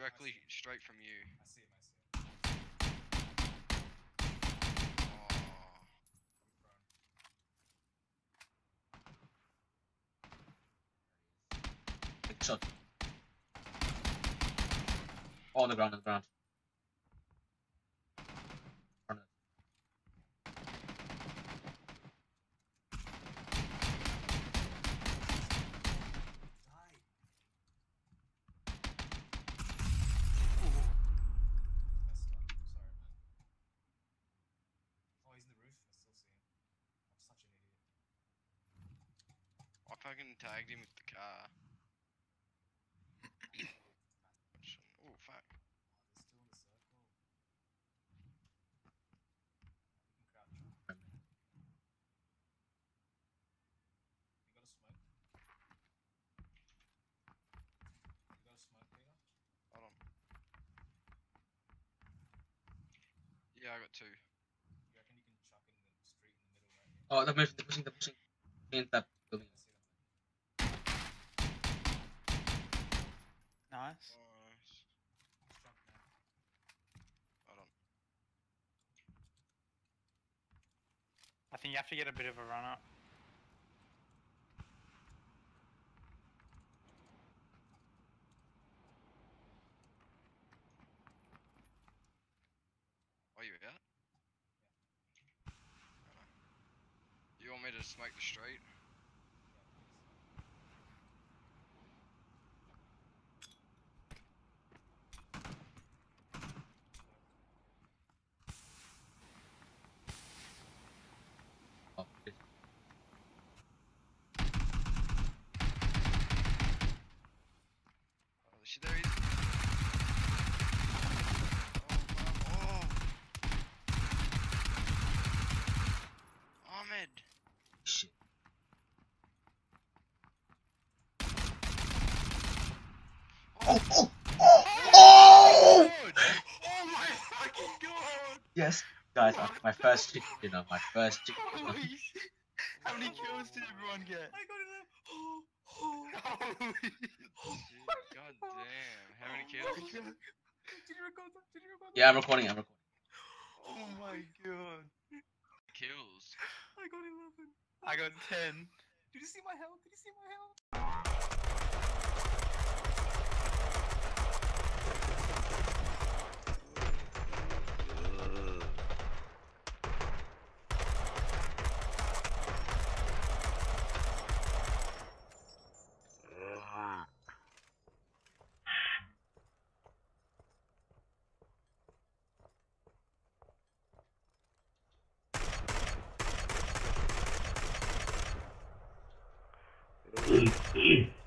directly straight from you. I see him. Oh. Big shot. Oh, on the ground, I fucking tagged him with the car. Oh fuck. Hold on. Yeah, I got 2. You reckon you can chuck in the street in the middle, right? Oh, they're pushing. In that building. Nice. Nice. Hold on. I think you have to get a bit of a run up. Oh, you out? You want me to smoke the street? Oh, shit. Oh, shit, there he is. Oh. Ahmed. Shit. Oh! Oh my fucking god! Yes, guys, my first chicken dinner. My first chicken dinner. Holy shit! How many kills did everyone get? I got it. Holy God damn. How many kills? Did you record that? Yeah, I'm recording. Oh my god. Kills. I got 11. I got 10. Did you see my health? I'm recording.